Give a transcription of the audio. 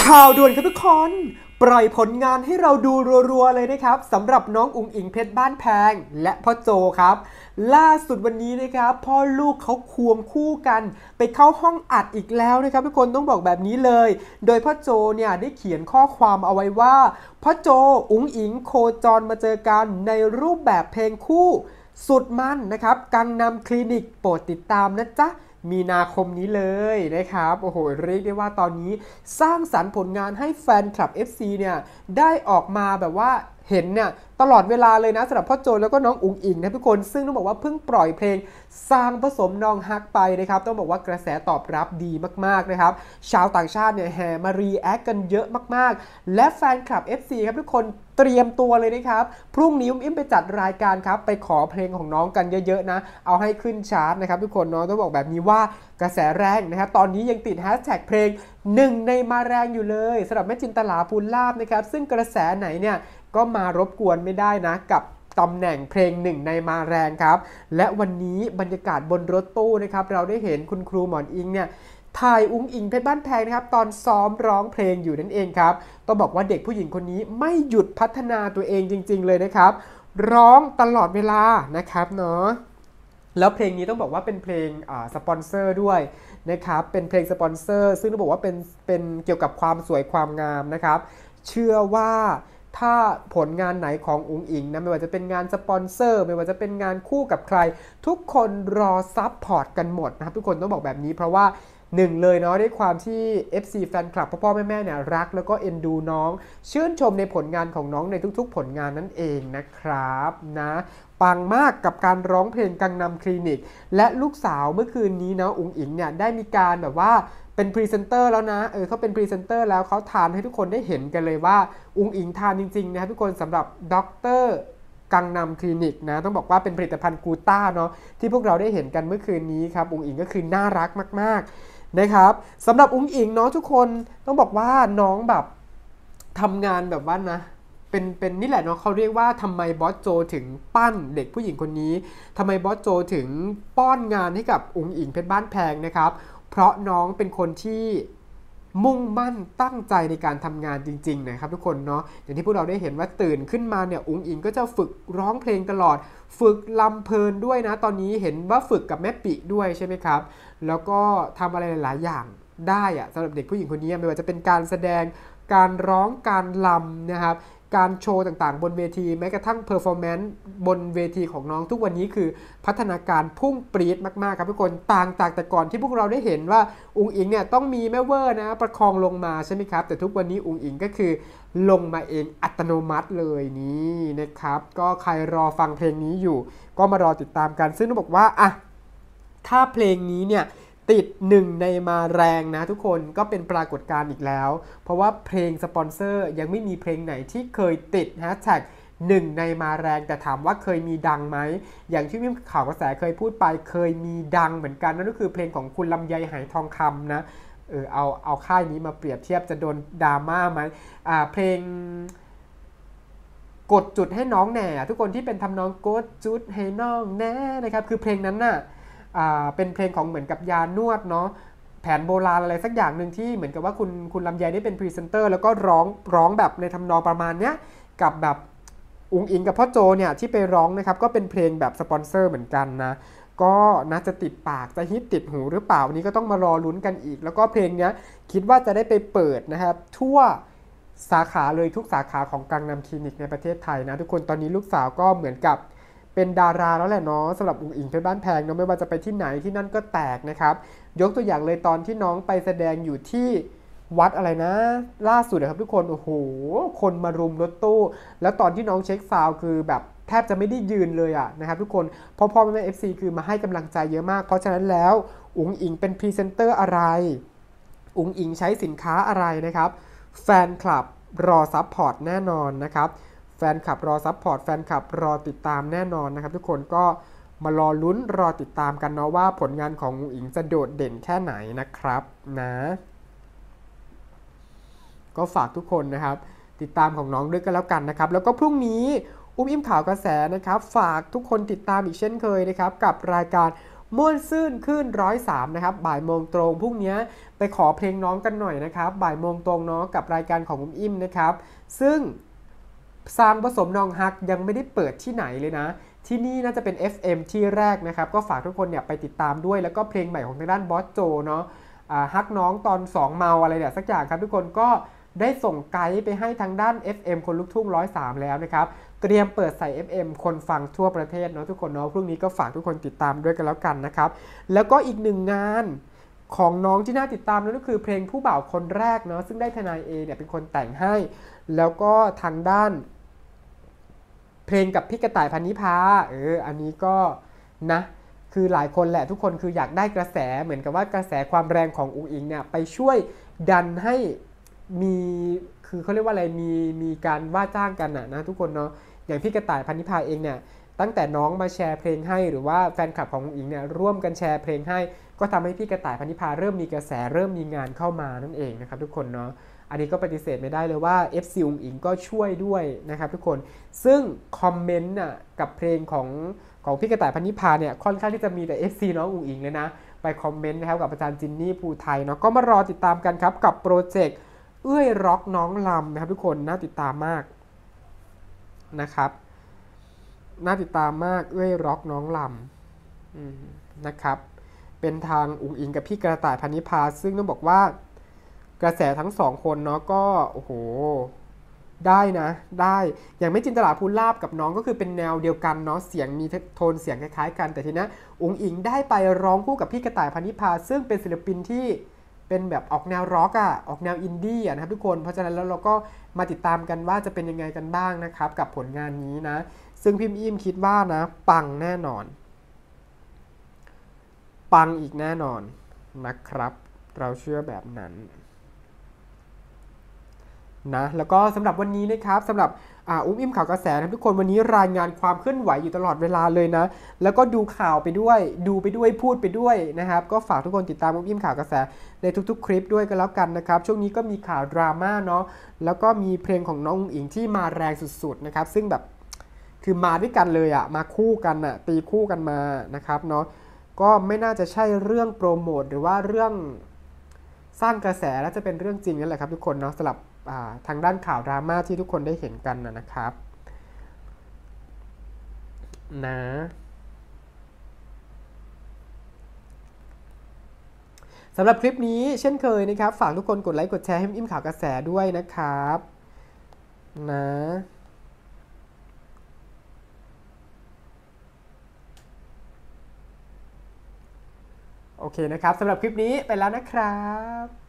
ข่าวด่วนครับทุกคนปล่อยผลงานให้เราดูรัวๆเลยนะครับสำหรับน้องอุ๋งอิงเพชรบ้านแพงและพ่อโจครับล่าสุดวันนี้นะครับพ่อลูกเขาควงคู่กันไปเข้าห้องอัดอีกแล้วนะครับทุกคนต้องบอกแบบนี้เลยโดยพ่อโจเนี่ยได้เขียนข้อความเอาไว้ว่าพ่อโจอุ๋งอิงโคจรมาเจอกันในรูปแบบเพลงคู่สุดมันนะครับกังนำคลินิกโปรดติดตามนะจ๊ะมีนาคมนี้เลยนะครับโอ้โหเรียกได้ว่าตอนนี้สร้างสรรค์ผลงานให้แฟนคลับ FC เนี่ยได้ออกมาแบบว่าเห็นเนี่ยตลอดเวลาเลยนะสำหรับพ่อโจแล้วก็น้องอุ๋งอิงนะทุกคนซึ่งต้องบอกว่าเพิ่งปล่อยเพลงสร้างผสมนองฮักไปนะครับต้องบอกว่ากระแสตอบรับดีมากๆนะครับชาวต่างชาติเนี่ยแห่มารีแอคกันเยอะมากๆและแฟนคลับ FC ครับทุกคนเตรียมตัวเลยนะครับพรุ่งนี้อุ้มไปจัดรายการครับไปขอเพลงของน้องกันเยอะๆนะเอาให้ขึ้นชาร์ตนะครับทุกคนน้องต้องบอกแบบนี้ว่ากระแสแรงนะครับตอนนี้ยังติดแฮชแท็กเพลง1ในมาแรงอยู่เลยสำหรับแม่จินตลาภูลลาภนะครับซึ่งกระแสไหนเนี่ยก็มารบกวนไม่ได้นะกับตำแหน่งเพลง1ในมาแรงครับและวันนี้บรรยากาศบนรถตู้นะครับเราได้เห็นคุณครูหมอนอิงเนี่ยถ่ายอุ๋งอิงเพชรบ้านแพงนะครับตอนซ้อมร้องเพลงอยู่นั่นเองครับต้องบอกว่าเด็กผู้หญิงคนนี้ไม่หยุดพัฒนาตัวเองจริงๆเลยนะครับร้องตลอดเวลานะครับเนาะแล้วเพลงนี้ต้องบอกว่าเป็นเพลงสปอนเซอร์ด้วยนะครับเป็นเพลงสปอนเซอร์ซึ่งต้องบอกว่าเป็นเกี่ยวกับความสวยความงามนะครับเชื่อว่าถ้าผลงานไหนของอุ๋งอิงนะไม่ว่าจะเป็นงานสปอนเซอร์ไม่ว่าจะเป็นงานคู่กับใครทุกคนรอซัพพอร์ตกันหมดนะครับทุกคนต้องบอกแบบนี้เพราะว่าหนึ่งเลยเนาะด้วยความที่ FC แฟนคลับพ่อแม่เนี่ยรักแล้วก็เอ็นดูน้องชื่นชมในผลงานของน้องในทุกๆผลงานนั่นเองนะครับนะปังมากกับการร้องเพลงกังนำคลินิกและลูกสาวเมื่อคืนนี้นะอุ๋งอิงเนี่ยได้มีการแบบว่าเป็นพรีเซนเตอร์แล้วนะเขาเป็นพรีเซนเตอร์แล้วเขาทานให้ทุกคนได้เห็นกันเลยว่าอุ๋งอิงทานจริงๆนะครับทุกคนสำหรับด็อกเตอร์กังนำคลินิกนะต้องบอกว่าเป็นผลิตภัณฑ์กูต้าเนาะที่พวกเราได้เห็นกันเมื่อคืนนี้ครับอุ๋งอิงก็คือน่ารักมากๆนะครับสำหรับอุ๋งอิงเนาะทุกคนต้องบอกว่าน้องแบบทำงานแบบว่านะเป็นนี่แหละเนาะเขาเรียกว่าทำไมบอสโจถึงปั้นเด็กผู้หญิงคนนี้ทำไมบอสโจถึงป้อนงานให้กับอุ๋งอิงเพชรบ้านแพงนะครับเพราะน้องเป็นคนที่มุ่งมั่นตั้งใจในการทำงานจริงๆนะครับทุกคนเนาะอย่างที่พวกเราได้เห็นว่าตื่นขึ้นมาเนี่ยอุ๋งอิงก็จะฝึกร้องเพลงตลอดฝึกลำเพลินด้วยนะตอนนี้เห็นว่าฝึกกับแม่ปิด้วยใช่ไหมครับแล้วก็ทำอะไรหลายอย่างได้อะสำหรับเด็กผู้หญิงคนนี้ไม่ว่าจะเป็นการแสดงการร้องการลำนะครับการโชว์ต่างๆบนเวทีแม้กระทั่งเพอร์ฟอร์แมนซ์บนเวทีของน้องทุกวันนี้คือพัฒนาการพุ่งปรี๊ดมากๆครับทุกคนต่างจากแต่ก่อนที่พวกเราได้เห็นว่าอุ๋งอิงเนี่ยต้องมีแม่เวอร์นะประคองลงมาใช่ไหมครับแต่ทุกวันนี้อุ๋งอิงก็คือลงมาเองอัตโนมัติเลยนี่นะครับก็ใครรอฟังเพลงนี้อยู่ก็มารอติดตามกันซึ่งต้องบอกว่าอ่ะถ้าเพลงนี้เนี่ยติด1ในมาแรงนะทุกคนก็เป็นปรากฏการณ์อีกแล้วเพราะว่าเพลงสปอนเซอร์ยังไม่มีเพลงไหนที่เคยติดแฮชแท็ก1ในมาแรงแต่ถามว่าเคยมีดังไหมอย่างที่พี่ข่าวกระแสเคยพูดไปเคยมีดังเหมือนกันนั่นก็คือเพลงของคุณลำไยไหทองคำนะเอาค่ายนี้มาเปรียบเทียบจะโดนดราม่าไหมเพลงกดจุดให้น้องแหน่ทุกคนที่เป็นทำนองกดจุดให้น้องแหน่นะครับคือเพลงนั้นน่ะเป็นเพลงของเหมือนกับยานวดเนาะแผนโบราณอะไรสักอย่างหนึ่งที่เหมือนกับว่าคุณลำไยได้เป็นพรีเซนเตอร์แล้วก็ร้องแบบในทำนองประมาณเนี้ยกับแบบอุ๋งอิงกับพ่อโจเนี่ยที่ไปร้องนะครับก็เป็นเพลงแบบสปอนเซอร์เหมือนกันนะก็น่าจะติดปากจะฮิตติดหูหรือเปล่าวันนี้ก็ต้องมารอลุ้นกันอีกแล้วก็เพลงเนี้ยคิดว่าจะได้ไปเปิดนะครับทั่วสาขาเลยทุกสาขาของกังนำคลินิกในประเทศไทยนะทุกคนตอนนี้ลูกสาวก็เหมือนกับเป็นดาราแล้วแหละเนาะสำหรับอุ๋งอิงเพชรบ้านแพงเนาะไม่ว่าจะไปที่ไหนที่นั่นก็แตกนะครับยกตัวอย่างเลยตอนที่น้องไปแสดงอยู่ที่วัดอะไรนะล่าสุดนะครับทุกคนโอ้โหคนมารุมรถตู้แล้วตอนที่น้องเช็คซาวคือแบบแทบจะไม่ได้ยืนเลยอะนะครับทุกคนพ่อแม่ FC คือมาให้กำลังใจเยอะมากเพราะฉะนั้นแล้วอุ๋งอิงเป็นพรีเซนเตอร์อะไรอุ๋งอิงใช้สินค้าอะไรนะครับแฟนคลับรอซัพพอร์ตแน่นอนนะครับแฟนคลับรอซัพพอร์ตแฟนคลับรอติดตามแน่นอนนะครับทุกคนก็มารอลุ้นรอติดตามกันเนาะว่าผลงานของอุ๋งอิงจะโดดเด่นแค่ไหนนะครับนะก็ฝากทุกคนนะครับติดตามของน้องด้วยกันแล้วกันนะครับแล้วก็พรุ่งนี้อุ้มอิ่มข่าวกระแสนะครับฝากทุกคนติดตามอีกเช่นเคยนะครับกับรายการม่วนซื่นขึ้น103นะครับบ่ายโมงตรงพรุ่งนี้ไปขอเพลงน้องกันหน่อยนะครับบ่ายโมงตรงเนาะกับรายการของอุ้มอิ่มนะครับซึ่งซางผสมนองฮักยังไม่ได้เปิดที่ไหนเลยนะที่นี่น่าจะเป็น FM ที่แรกนะครับก็ฝากทุกคนเนี่ยไปติดตามด้วยแล้วก็เพลงใหม่ของทางด้านบอสโจเนาะฮักน้องตอน2เมาอะไรเนี่ยสักอย่างครับทุกคนก็ได้ส่งไกด์ไปให้ทางด้าน FM คนลุกทุ่ง103แล้วนะครับเตรียมเปิดใส่ FM คนฟังทั่วประเทศเนาะทุกคนเนาะพรุ่งนี้ก็ฝากทุกคนติดตามด้วยกันแล้วกันนะครับแล้วก็อีกหนึ่งงานของน้องที่น่าติดตามนั่นก็คือเพลงผู้บ่าวคนแรกเนาะซึ่งได้ทนายเอเนี่ยเป็นคนแต่งให้แล้วก็ทางด้านเพลงกับพี่กระต่ายพันนิพาอันนี้ก็นะคือหลายคนแหละทุกคนคืออยากได้กระแสเหมือนกับว่ากระแสความแรงของอุ๋งอิงเนี่ยไปช่วยดันให้มีคือเขาเรียกว่าอะไรมีการว่าจ้างกันนะทุกคนเนาะอย่างพี่กระต่ายพันนิพาเองเนี่ยตั้งแต่น้องมาแชร์เพลงให้หรือว่าแฟนคลับของอุ๋งอิงเนี่ยร่วมกันแชร์เพลงให้ก็ทำให้พี่กระต่ายพันนิพาเริ่มมีกระแสเริ่มมีงานเข้ามานั่นเองนะครับทุกคนเนาะอันนี้ก็ปฏิเสธไม่ได้เลยว่า FC อุ๋งอิงก็ช่วยด้วยนะครับทุกคนซึ่งคอมเมนต์กับเพลงของพี่กระต่ายพันนิพาเนี่ยค่อนข้างที่จะมีแต่ FC น้องอุ๋งอิงเลยนะไปคอมเมนต์นะครับกับอาจารย์จินนี่ภูไทยเนาะก็มารอติดตามกันครับกับโปรเจกต์เอื้อยร็อกน้องลำนะครับทุกคนน่าติดตามมากนะครับน่าติดตามมากเอื้อยร็อกน้องลำนะครับเป็นทางอุ๋งอิงกับพี่กระต่ายพันนิพาซึ่งต้องบอกว่ากระแสทั้งสองคนเนาะก็โอ้โหได้นะได้อย่างไม่จินตลาภูลาภกับน้องก็คือเป็นแนวเดียวกันเนาะเสียงมีโทนเสียงคล้ายๆกันแต่ทีนี้อุ๋งอิงได้ไปร้องคู่กับพี่กระต่ายพันนิพาซึ่งเป็นศิลปินที่เป็นแบบออกแนวร็อกออกแนวอินดี้นะครับทุกคนเพราะฉะนั้นแล้วเราก็มาติดตามกันว่าจะเป็นยังไงกันบ้างนะครับกับผลงานนี้นะซึ่งพิมพ์อิ่มคิดว่านะปังแน่นอนปังอีกแน่นอนนะครับเราเชื่อแบบนั้นนะแล้วก็สำหรับวันนี้นะครับสำหรับอุ้มอิ่มข่าวกระแสนะทุกคนวันนี้รายงานความเคลื่อนไหวอยู่ตลอดเวลาเลยนะแล้วก็ดูข่าวไปด้วยดูไปด้วยพูดไปด้วยนะครับก็ฝากทุกคนติดตามอุ้มอิ่มข่าวกระแสในทุกๆคลิปด้วยกันแล้วกันนะครับช่วงนี้ก็มีข่าวดราม่าเนาะแล้วก็มีเพลงของน้องอุ๋งอิงที่มาแรงสุดๆนะครับซึ่งแบบคือมาด้วยกันเลยมาคู่กันตีคู่กันมานะครับเนาะก็ไม่น่าจะใช่เรื่องโปรโมทหรือว่าเรื่องสร้างกระแสแล้วจะเป็นเรื่องจริงนั่นแหละครับทุกคนเนาะสำหรับทางด้านข่าวดราม่าที่ทุกคนได้เห็นกันนะครับนะสำหรับคลิปนี้เช่นเคยนะครับฝากทุกคนกดไลค์กดแชร์ให้อิ่มข่าวกระแสด้วยนะครับนะโอเคนะครับสำหรับคลิปนี้ไปแล้วนะครับ